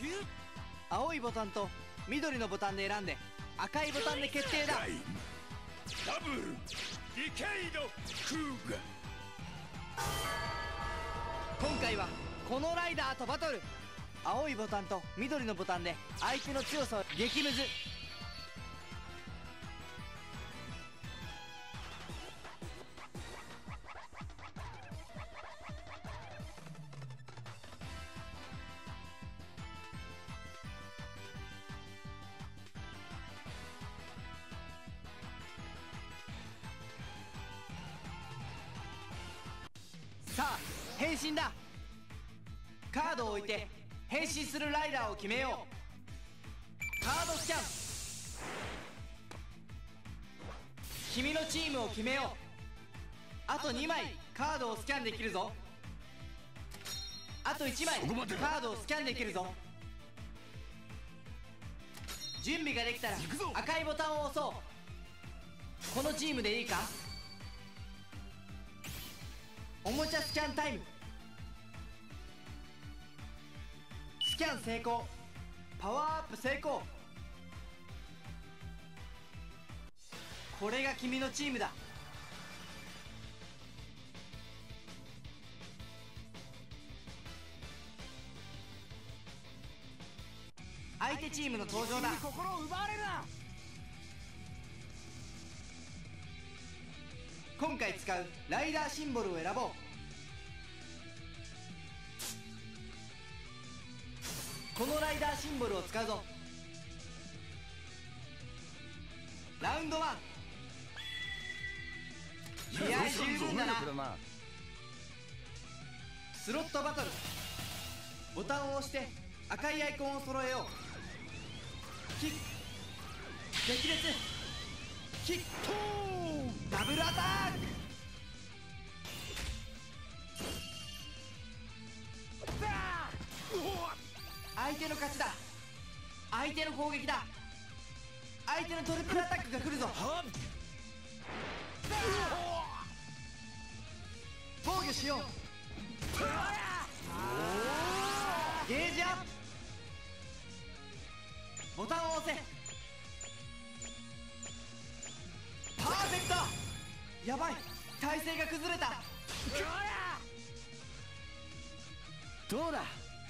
青いボタンと緑のボタンで選んで赤いボタンで決定だ。 ダブルディケイドクーガ。 今回はこのライダーとバトル。青いボタンと緑のボタンで相手の強さを激ムズ。さあ変身だ。カードを置いて変身するライダーを決めよう。カードスキャン。君のチームを決めよう。あと2枚カードをスキャンできるぞ。あと1枚カードをスキャンできるぞ。準備ができたら赤いボタンを押そう。このチームでいいか。おもちゃスキャンタイム。スキャン成功。パワーアップ成功。これが君のチームだ。相手チームの登場だ。 心を奪われるな。 今回使うライダーシンボルを選ぼう。このライダーシンボルを使うぞ。ラウンド1。気合十分だな。スロットバトル。ボタンを押して赤いアイコンを揃えよう。キック、激烈キック、ダブルアタック。相手の勝ちだ。相手の攻撃だ。相手のトリプルアタックが来るぞ。防御しよう。ゲージアップ。ボタンを押せ。パーフェクト。やばい、体勢が崩れた。どうだ。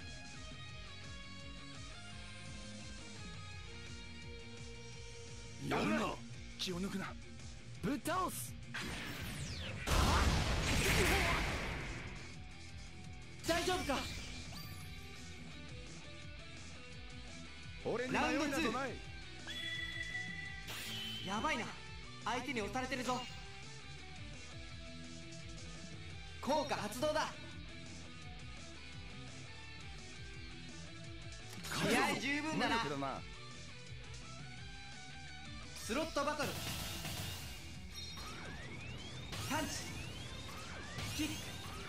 やるな。気を抜くな。 ぶっ倒す。 大丈夫か。 俺にラウンド迷いなどない。 2。やばいな、相手に押されてるぞ。効果発動だ。気合十分だな。スロットバトル。パンチ、キック、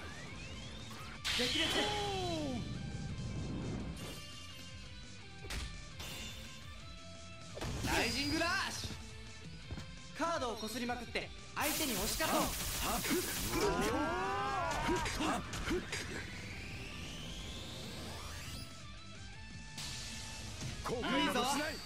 激烈。ライジングラッシュ。カードをこすりまくって相手に押し勝とう。いいぞ。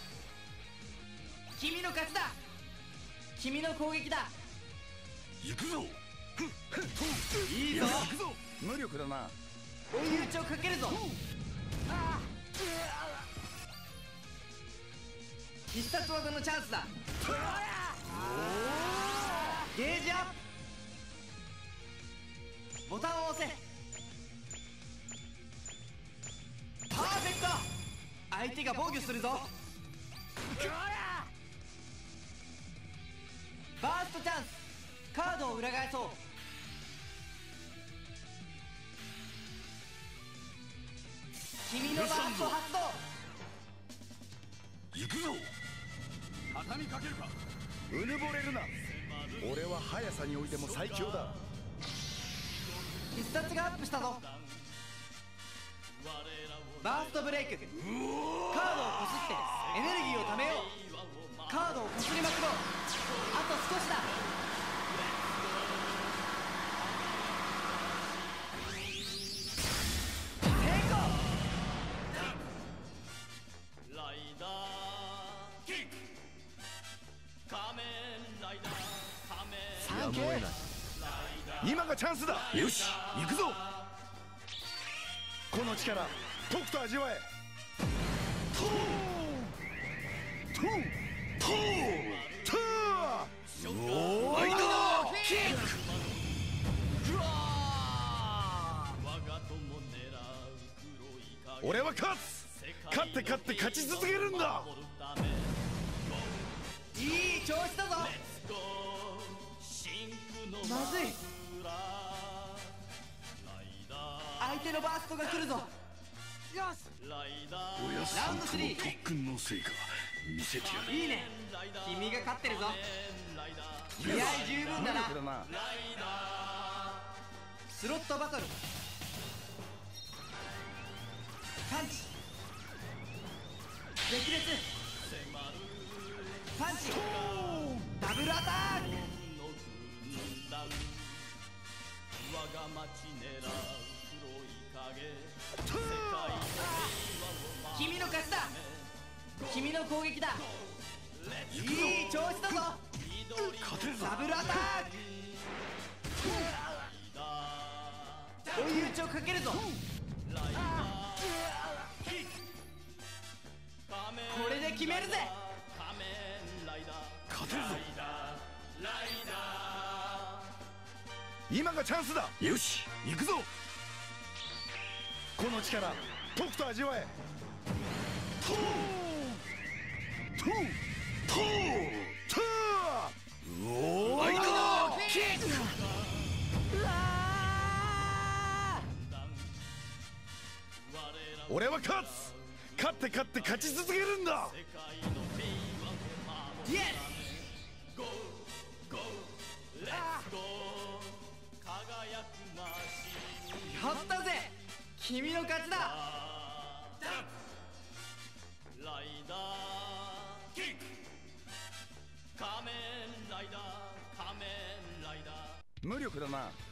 君の勝ちだ。君の攻撃だ。 行くぞ。 いいぞ。 無力だな。 追い打ちをかけるぞ。必殺技のチャンスだ。ゲージアップ。ボタンを押せ。パーフェクト。相手が防御するぞ。バーストチャンス。カードを裏返そう。君のバースト発動。 行くぞ。畳みかけるか。 うぬぼれるな。俺は速さにおいても最強だ。 必殺がアップしたぞ。バーストブレイク。カードをこすってエネルギーをためよう。カードをこすりまくろう。あと少しだ。成功。 得ない。今がチャンスだ。よし行くぞ。この力とくと味わえ。トートートートーおーいだキック。俺は勝つ。勝って勝ち続けるんだ。 いい調子だぞ。まずい。相手のバーストが来るぞ。よし。 おやさんとの特訓の成果見せてやる。 いいね。君が勝ってるぞ。気合十分だな。スロットバトル。パンチ。激烈。パンチ。ダブルアタック。君の勝ちだ。君の攻撃だ。いい調子だぞ。ダブルアタック。追い打ちをかけるぞ。これで決めるぜ。 勝てるぞ。今がチャンスだ。よし行くぞ。この力とくと味わえ。トートートートーおーいだキック。俺は勝つ。勝って勝ち続けるんだ。 イエス。やったぜ。君の勝ちだ。 無力だな。